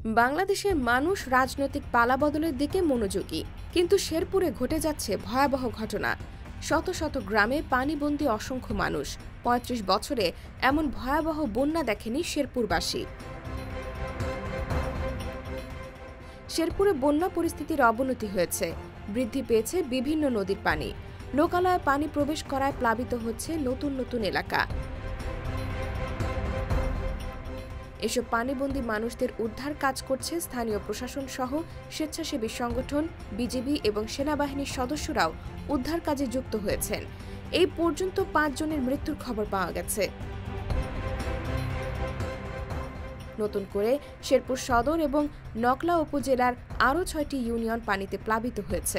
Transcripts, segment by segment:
বাংলাদেশের মানুষ রাজনৈতিক পালাবদলের দিকে মনোযোগী, কিন্তু শেরপুরে ঘটে যাচ্ছে ভয়াবহ ঘটনা। শত শত গ্রামে পানিবন্দী অসংখ্য মানুষ। ৩৫ বছরে এমন ভয়াবহ বন্যা দেখেনি শেরপুরবাসী। শেরপুরে বন্যা পরিস্থিতির অবনতি হয়েছে। বৃদ্ধি পেয়েছে বিভিন্ন নদীর পানি। লোকালয়ে পানি প্রবেশ করায় প্লাবিত হচ্ছে নতুন নতুন এলাকা। এসব পানিবন্দী মানুষদের উদ্ধার কাজ করছে স্থানীয় প্রশাসন সহ স্বেচ্ছাসেবী সংগঠন, বিজিবি এবং সেনাবাহিনীর সদস্যরাও উদ্ধার কাজে যুক্ত হয়েছেন। এই পর্যন্ত ৫ জনের মৃত্যুর খবর পাওয়া গেছে। নতুন করে শেরপুর সদর এবং নকলা উপজেলার আরও ৬টি ইউনিয়ন পানিতে প্লাবিত হয়েছে।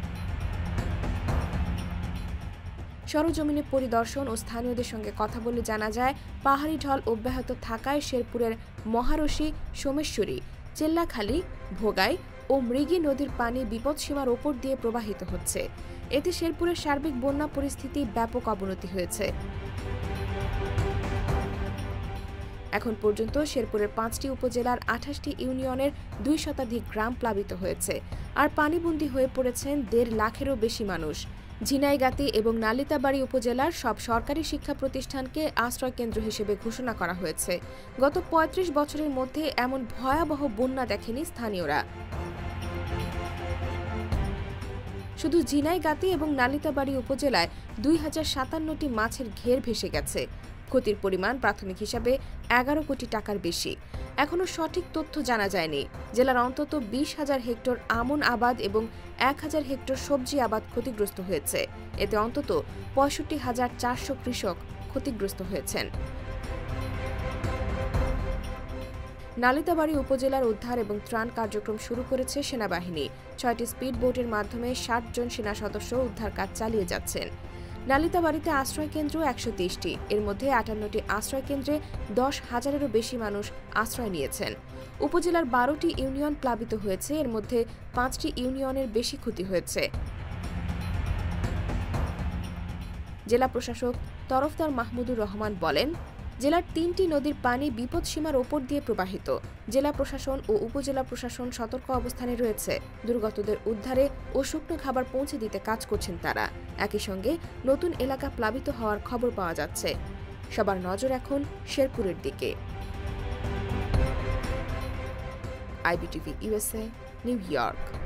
সরজমিনে পরিদর্শন ও স্থানীয়দের সঙ্গে কথা বলে জানা যায়, পাহাড়ি ঢল অব্যাহত থাকায় শেরপুরের মহারশী, সোমেশ্বরী, চেল্লাখালী, ভোগাই ও মৃগী নদীর পানি বিপদসীমার ওপর দিয়ে প্রবাহিত হচ্ছে। এতে শেরপুরের সার্বিক বন্যা পরিস্থিতি ব্যাপক অবনতি হয়েছে। এখন পর্যন্ত শেরপুরের ৫টি উপজেলার ২৮টি ইউনিয়নের ২ শতাধিক গ্রাম প্লাবিত হয়েছে, আর পানিবন্দী হয়ে পড়েছেন ১.৫ লাখেরও বেশি মানুষ। ঝিনাইগাতি এবং নালিতাবাড়ী উপজেলার সব সরকারি শিক্ষা প্রতিষ্ঠানকে আশ্রয়কেন্দ্র হিসেবে ঘোষণা করা হয়েছে। গত ৩৫ বছরের মধ্যে এমন ভয়াবহ বন্যা দেখেনি স্থানীয়রা। শুধু ঝিনাইগাতি এবং নালিতাবাড়ী উপজেলায় ২০৫৭টি মাছের ঘের ভেসে গেছে। ক্ষতির পরিমাণ প্রাথমিক হিসাবে ১১ কোটি টাকার বেশি। এখনও সঠিক তথ্য জানা যায়নি। জেলার অন্তত ২০,০০০ হেক্টর আমন আবাদ এবং ১,০০০ হেক্টর সবজি আবাদ ক্ষতিগ্রস্ত হয়েছে। এতে অন্তত ৬৫,৪০০ কৃষক ক্ষতিগ্রস্ত হয়েছেন। নালিতাবাড়ী উপজেলার উদ্ধার এবং ত্রাণ কার্যক্রম শুরু করেছে সেনাবাহিনী। ৬টি স্পিড বোটের মাধ্যমে ৬০ জন সেনা সদস্য উদ্ধার কাজ চালিয়ে যাচ্ছেন। নালিতাবাড়ীতে আশ্রয়কেন্দ্র ১২০টি, এর মধ্যে ৫৮টি আশ্রয়কেন্দ্রে ১০,০০০-এরও বেশি মানুষ আশ্রয় নিয়েছেন। উপজেলার ১২টি ইউনিয়ন প্লাবিত হয়েছে, এর মধ্যে ৫টি ইউনিয়নের বেশি ক্ষতি হয়েছে। জেলা প্রশাসক তরফদার মাহমুদুর রহমান বলেন, জেলার ৩টি নদীর পানি বিপদসীমার ওপর দিয়ে প্রবাহিত। জেলা প্রশাসন ও উপজেলা প্রশাসন সতর্ক অবস্থানে রয়েছে। দুর্গতদের উদ্ধারে ও শুকনো খাবার পৌঁছে দিতে কাজ করছেন তারা। একই সঙ্গে নতুন এলাকা প্লাবিত হওয়ার খবর পাওয়া যাচ্ছে। সবার নজর এখন শেরপুরের দিকে। IBTV USA, New York.